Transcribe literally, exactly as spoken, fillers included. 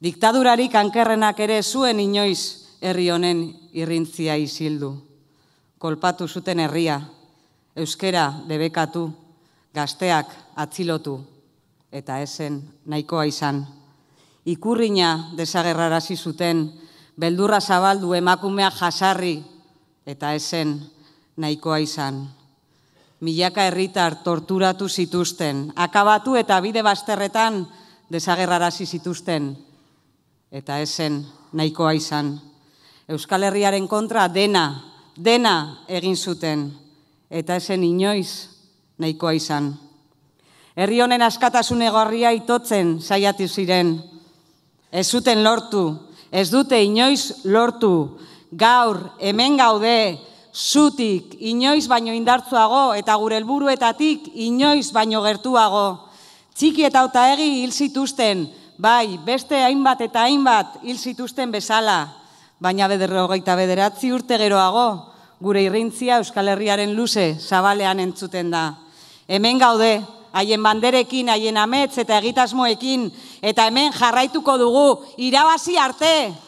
Diktadurarik ankerrenak ere zuen inoiz herri honen irrintzia isildu. Kolpatu zuten herria, euskera debekatu, gazteak atzilotu, eta esen nahikoa izan. Ikurrina desagerrarazi zuten, beldurra zabaldu emakumea jasarri, eta esen nahikoa izan. Milaka herritar torturatu zituzten, akabatu eta bide bazterretan desagerrarazi zituzten, eta esen nahikoa izan. Euskal Herriaren kontra dena, dena egin zuten, eta esen inoiz nahikoa izan. Herri honen askatasun egoarria itotzen saiatu ziren. Ez zuten lortu, ez dute inoiz lortu. Gaur, hemen gaude, zutik inoiz baino indartzuago eta gure helburuetatik inoiz baino gertuago. Txiki eta otaegi hil zituzten, bai, beste hainbat eta hainbat hil zituzten bezala, baina berrogeita bederatzi urte geroago, gure irrintzia Euskal Herriaren luze zabalean entzuten da. Hemen gaude, haien banderekin, haien amets eta egitasmoekin, eta hemen jarraituko dugu, irabazi arte!